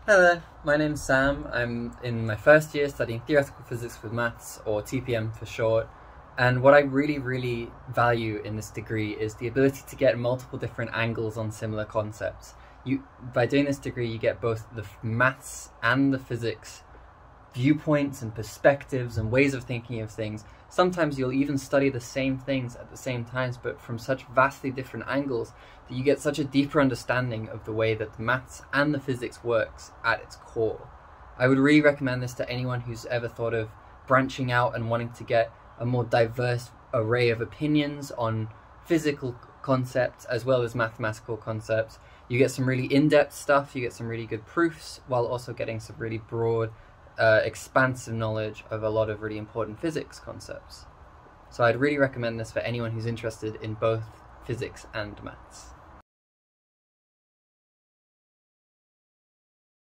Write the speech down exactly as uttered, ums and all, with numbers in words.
Hello, my name's Sam. I'm in my first year studying theoretical physics with maths, or T P M for short. And what I really, really value in this degree is the ability to get multiple different angles on similar concepts. You, by doing this degree, you get both the maths and the physics viewpoints and perspectives and ways of thinking of things. Sometimes you'll even study the same things at the same times, but from such vastly different angles that you get such a deeper understanding of the way that the maths and the physics works at its core. I would really recommend this to anyone who's ever thought of branching out and wanting to get a more diverse array of opinions on physical concepts as well as mathematical concepts. You get some really in-depth stuff, you get some really good proofs, while also getting some really broad Uh, expansive knowledge of a lot of really important physics concepts. So I'd really recommend this for anyone who's interested in both physics and maths.